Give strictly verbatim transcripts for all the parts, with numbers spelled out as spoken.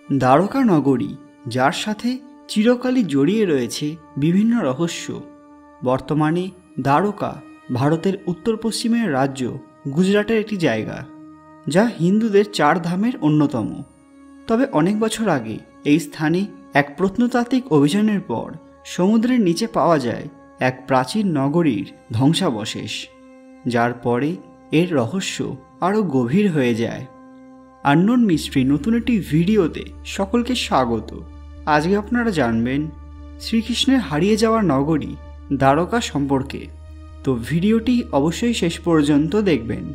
দ্বারকা নগরী, যার সাথে চিরকালই জড়িয়ে রয়েছে বিভিন্ন রহস্য। বর্তমানে দ্বারকা ভারতের উত্তর পশ্চিমের রাজ্য গুজরাটের একটি জায়গা, যা হিন্দুদের চার ধামের অন্যতম। তবে অনেক বছর আগে এই স্থানে এক প্রত্নতাত্ত্বিক অভিযানের পর সমুদ্রের নিচে পাওয়া যায় এক প্রাচীন নগরীর ধ্বংসাবশেষ, যার পরে এর রহস্য আরও গভীর হয়ে যায়। আননোন মিস্ট্রি নতুন একটি ভিডিওতে সকলকে স্বাগত। আজকে আপনারা জানবেন শ্রীকৃষ্ণের হারিয়ে যাওয়া নগরী দ্বারকা সম্পর্কে। তো ভিডিওটি অবশ্যই শেষ পর্যন্ত দেখবেন।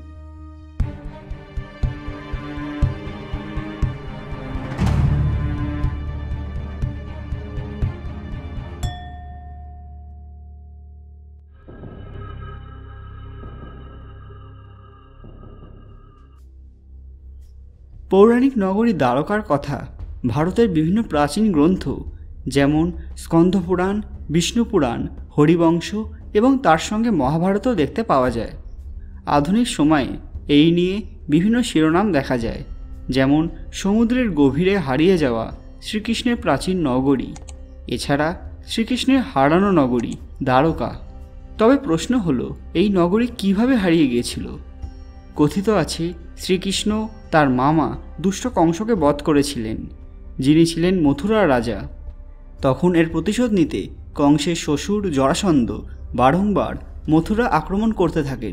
পৌরাণিক নগরী দ্বারকার কথা ভারতের বিভিন্ন প্রাচীন গ্রন্থ যেমন স্কন্দপুরাণ, বিষ্ণুপুরাণ, হরিবংশ এবং তার সঙ্গে মহাভারতও দেখতে পাওয়া যায়। আধুনিক সময়ে এই নিয়ে বিভিন্ন শিরোনাম দেখা যায়, যেমন সমুদ্রের গভীরে হারিয়ে যাওয়া শ্রীকৃষ্ণের প্রাচীন নগরী, এছাড়া শ্রীকৃষ্ণের হারানো নগরী দ্বারকা। তবে প্রশ্ন হলো, এই নগরী কিভাবে হারিয়ে গিয়েছিল? কথিত আছে শ্রীকৃষ্ণ তার মামা দুষ্ট কংসকে বধ করেছিলেন, যিনি ছিলেন মথুরার রাজা। তখন এর প্রতিশোধ নিতে কংসের শ্বশুর জরাসন্ধ বারংবার মথুরা আক্রমণ করতে থাকেন।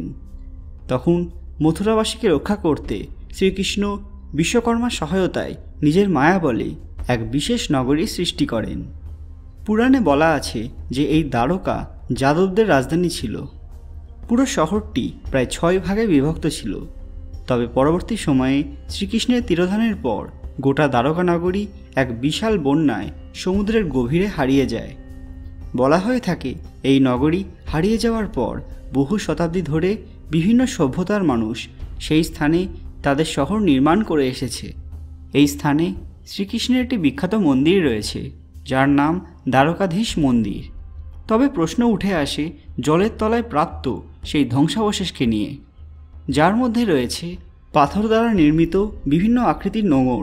তখন মথুরাবাসীকে রক্ষা করতে শ্রীকৃষ্ণ বিশ্বকর্মার সহায়তায় নিজের মায়া বলে এক বিশেষ নগরীর সৃষ্টি করেন। পুরাণে বলা আছে যে এই দ্বারকা যাদবদের রাজধানী ছিল। পুরো শহরটি প্রায় ছয় ভাগে বিভক্ত ছিল। তবে পরবর্তী সময়ে শ্রীকৃষ্ণের তিরোধানের পর গোটা দ্বারকা নগরী এক বিশাল বন্যায় সমুদ্রের গভীরে হারিয়ে যায়। বলা হয়ে থাকে এই নগরী হারিয়ে যাওয়ার পর বহু শতাব্দী ধরে বিভিন্ন সভ্যতার মানুষ সেই স্থানে তাদের শহর নির্মাণ করে এসেছে। এই স্থানে শ্রীকৃষ্ণের একটি বিখ্যাত মন্দির রয়েছে, যার নাম দ্বারকাধীশ মন্দির। তবে প্রশ্ন উঠে আসে জলের তলায় প্রাপ্ত সেই ধ্বংসাবশেষকে নিয়ে, যার মধ্যে রয়েছে পাথর দ্বারা নির্মিত বিভিন্ন আকৃতির নোঙর,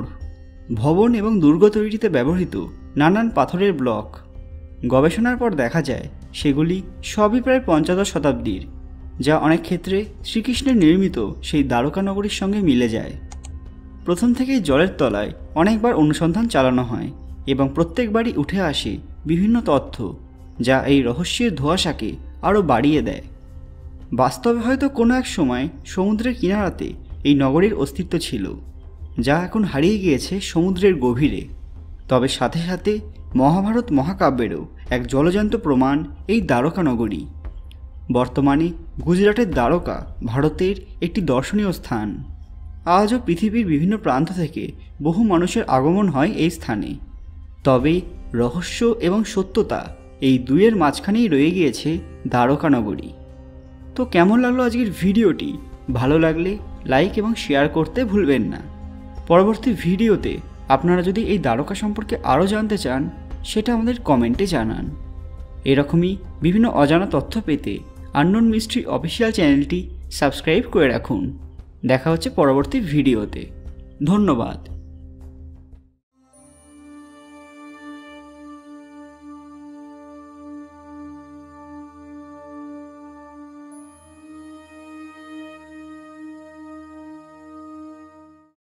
ভবন এবং দুর্গ তৈরিতে ব্যবহৃত নানান পাথরের ব্লক। গবেষণার পর দেখা যায় সেগুলি সবই প্রায় পঞ্চদশ শতাব্দীর, যা অনেক ক্ষেত্রে শ্রীকৃষ্ণের নির্মিত সেই দ্বারকা নগরীর সঙ্গে মিলে যায়। প্রথম থেকেই জলের তলায় অনেকবার অনুসন্ধান চালানো হয় এবং প্রত্যেকবারই উঠে আসে বিভিন্ন তথ্য, যা এই রহস্যের ধোঁয়াশাকে আরও বাড়িয়ে দেয়। বাস্তবে হয়তো কোনো এক সময় সমুদ্রের কিনারাতে এই নগরীর অস্তিত্ব ছিল, যা এখন হারিয়ে গিয়েছে সমুদ্রের গভীরে। তবে সাথে সাথে মহাভারত মহাকাব্যেরও এক জলজান্ত প্রমাণ এই দ্বারকা নগরী। বর্তমানে গুজরাটের দ্বারকা ভারতের একটি দর্শনীয় স্থান। আজও পৃথিবীর বিভিন্ন প্রান্ত থেকে বহু মানুষের আগমন হয় এই স্থানে। তবে রহস্য এবং সত্যতা এই দুইয়ের মাঝখানেই রয়ে গিয়েছে দ্বারকা নগরী। তো কেমন লাগলো আজকের ভিডিওটি? ভালো লাগলে লাইক এবং শেয়ার করতে ভুলবেন না। পরবর্তী ভিডিওতে আপনারা যদি এই দ্বারকা সম্পর্কে আরও জানতে চান, সেটা আমাদের কমেন্টে জানান। এরকমই বিভিন্ন অজানা তথ্য পেতে আননোন মিস্ট্রি অফিসিয়াল চ্যানেলটি সাবস্ক্রাইব করে রাখুন। দেখা হচ্ছে পরবর্তী ভিডিওতে। ধন্যবাদ।